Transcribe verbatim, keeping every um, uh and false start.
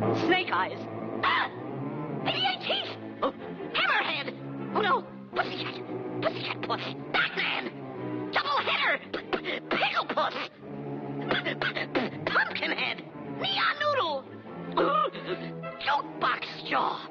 Snake Eyes. Ah! eighty-eight teeth! Oh, Hammerhead! Oh no! Pussycat! Pussycat Puss! Batman! Double Header! Pickle Puss! Pumpkinhead! Neon Noodle! Jukebox Jaw!